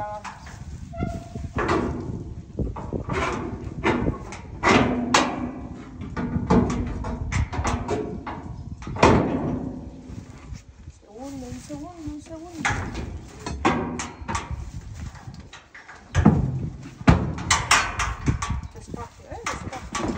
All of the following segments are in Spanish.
ya vamos. Un segundo. Despacio, despacio.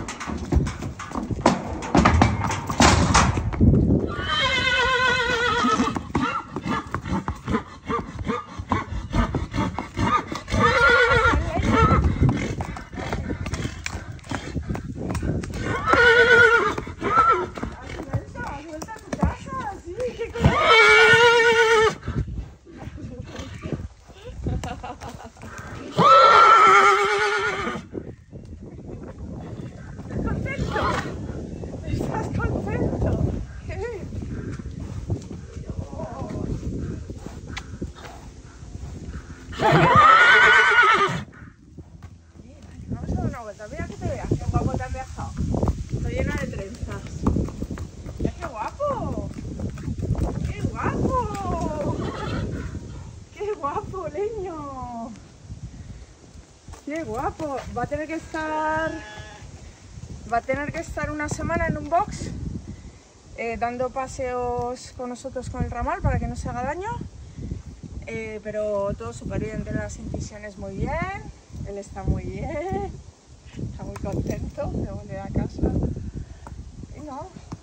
¿Estás contento? Vamos a dar una vuelta, mira que te veas, qué guapo te has dejado. Estoy llena de trenzas. ¡Mira qué guapo! ¡Qué guapo! ¡Qué guapo, leño! ¡Qué guapo! Va a tener que estar una semana en un box dando paseos con nosotros con el ramal para que no se haga daño, pero todo súper bien, tiene las incisiones muy bien, él está muy bien, está muy contento de volver a casa y no.